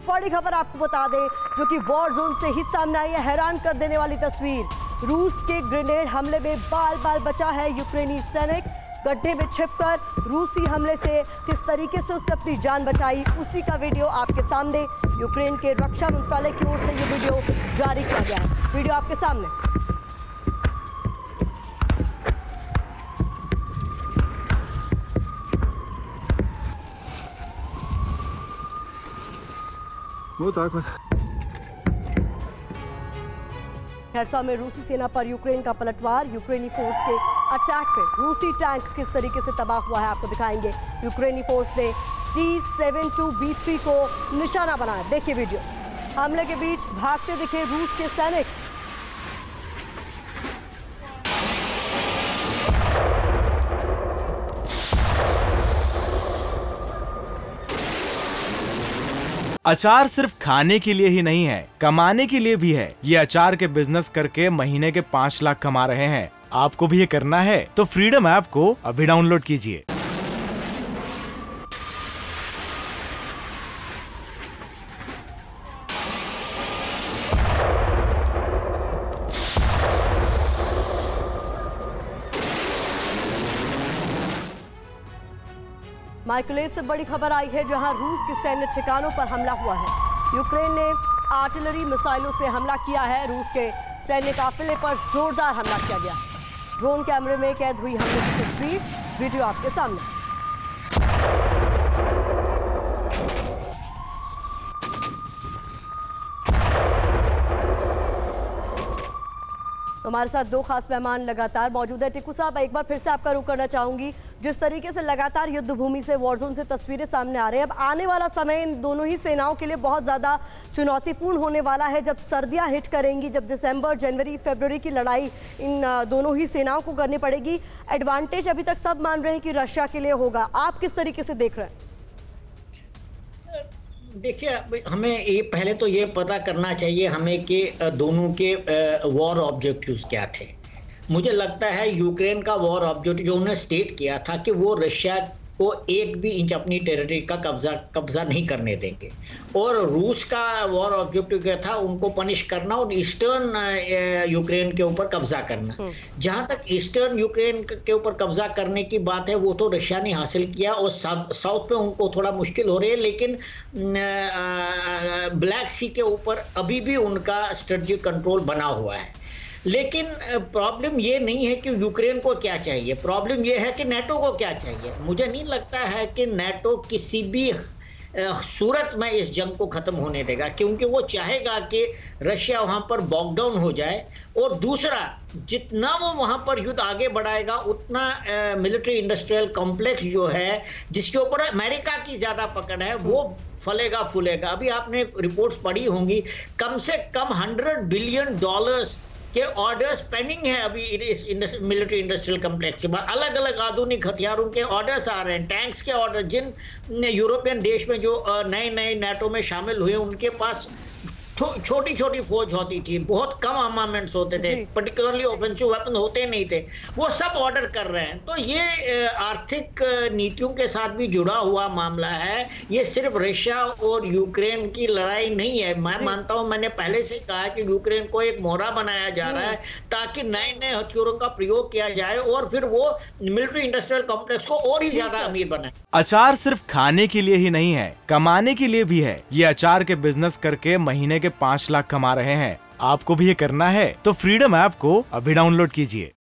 बड़ी खबर आपको बता दें जो कि वॉर जोन से ही सामने आई है। हैरान कर देने वाली तस्वीर। रूस के ग्रेनेड हमले में बाल बाल बचा है यूक्रेनी सैनिक। गड्ढे में छिपकर रूसी हमले से किस तरीके से उसने अपनी जान बचाई, उसी का वीडियो आपके सामने। यूक्रेन के रक्षा मंत्रालय की ओर से ये वीडियो जारी किया गया है। वीडियो आपके सामने। खैरसा में रूसी सेना पर यूक्रेन का पलटवार। यूक्रेनी फोर्स के अटैक पे रूसी टैंक किस तरीके से तबाह हुआ है आपको दिखाएंगे। यूक्रेनी फोर्स ने T-72B3 को निशाना बनाया। देखिए वीडियो। हमले के बीच भागते दिखे रूस के सैनिक। अचार सिर्फ खाने के लिए ही नहीं है, कमाने के लिए भी है। ये अचार के बिजनेस करके महीने के 5 लाख कमा रहे हैं। आपको भी ये करना है तो फ्रीडम ऐप को अभी डाउनलोड कीजिए। माइक्रोवेव से बड़ी खबर आई है जहां रूस के सैन्य ठिकानों पर हमला हुआ है। यूक्रेन ने आर्टिलरी मिसाइलों से हमला किया है। रूस के सैन्य काफिले पर जोरदार हमला किया गया। ड्रोन कैमरे में कैद हुई हमले की तस्वीर, वीडियो आपके सामने। हमारे साथ दो खास मेहमान लगातार मौजूद है। टिक्कू साहब, एक बार फिर से आपका रुख करना चाहूंगी। जिस तरीके से लगातार युद्ध भूमि से, वॉर जोन से तस्वीरें सामने आ रही हैं, अब आने वाला समय इन दोनों ही सेनाओं के लिए बहुत ज़्यादा चुनौतीपूर्ण होने वाला है। जब सर्दियां हिट करेंगी, जब दिसंबर, जनवरी, फरवरी की लड़ाई इन दोनों ही सेनाओं को करनी पड़ेगी। एडवांटेज अभी तक सब मान रहे हैं कि रशिया के लिए होगा। आप किस तरीके से देख रहे हैं? देखिए, हमें ये पहले तो ये पता करना चाहिए हमें कि दोनों के वॉर ऑब्जेक्टिव्स क्या थे। मुझे लगता है यूक्रेन का वॉर ऑब्जेक्टिव जो उन्होंने स्टेट किया था कि वो रशिया को एक भी इंच अपनी टेरिटरी का कब्जा नहीं करने देंगे, और रूस का वॉर ऑब्जेक्टिव क्या था, उनको पनिश करना और ईस्टर्न यूक्रेन के ऊपर कब्जा करना। जहां तक ईस्टर्न यूक्रेन के ऊपर कब्जा करने की बात है, वो तो रशिया ने हासिल किया, और साउथ पे उनको थोड़ा मुश्किल हो रही है। लेकिन ब्लैक सी के ऊपर अभी भी उनका स्ट्रेटजिक कंट्रोल बना हुआ है। लेकिन प्रॉब्लम ये नहीं है कि यूक्रेन को क्या चाहिए, प्रॉब्लम ये है कि नेटो को क्या चाहिए। मुझे नहीं लगता है कि नेटो किसी भी सूरत में इस जंग को ख़त्म होने देगा, क्योंकि वो चाहेगा कि रशिया वहाँ पर बॉकडाउन हो जाए। और दूसरा, जितना वो वहाँ पर युद्ध आगे बढ़ाएगा, उतना मिलिट्री इंडस्ट्रियल कॉम्प्लेक्स जो है, जिसके ऊपर अमेरिका की ज़्यादा पकड़ है, वो फलेगा फूलेगा। अभी आपने रिपोर्ट्स पढ़ी होंगी, कम से कम $100 बिलियन के ऑर्डर्स पेंडिंग है अभी इस मिलिट्री इंडस्ट्रियल कम्प्लेक्स के बाद। अलग अलग आधुनिक हथियारों के ऑर्डर्स आ रहे हैं, टैंक्स के ऑर्डर। जिन यूरोपियन देश में जो नए नए नाटो में शामिल हुए, उनके पास छोटी छोटी फौज होती थी, बहुत कम आर्मामेंट्स होते थे, पर्टिकुलरली ऑफेंसिव वेपन होते नहीं थे, वो सब ऑर्डर कर रहे हैं। तो ये आर्थिक नीतियों के साथ भी जुड़ा हुआ मामला है। ये सिर्फ रशिया और यूक्रेन की लड़ाई नहीं है। मैं मानता हूं, मैंने पहले से कहा कि यूक्रेन को एक मोहरा बनाया जा रहा है ताकि नए नए हथियारों का प्रयोग किया जाए और फिर वो मिलिट्री इंडस्ट्रियल कॉम्प्लेक्स को और ही ज्यादा अमीर बनाए। अचार सिर्फ खाने के लिए ही नहीं है, कमाने के लिए भी है। ये अचार के बिजनेस करके महीने के 5 लाख कमा रहे हैं। आपको भी ये करना है तो फ्रीडम ऐप को अभी डाउनलोड कीजिए।